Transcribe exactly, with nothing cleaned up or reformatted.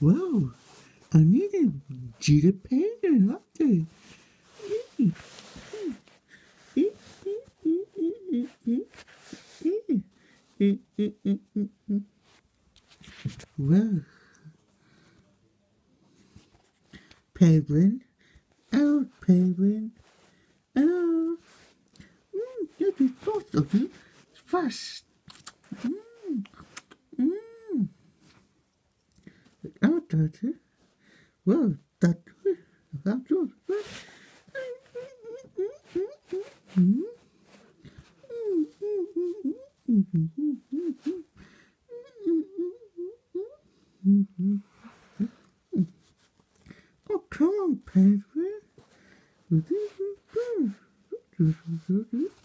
Whoa, I need a cheetah penguin up there. Whoa, penguin, oh penguin, oh, mm, you do both of you fast. Mm, mm. Oh, that's it. Well, that that's all. Oh, come on, penguin.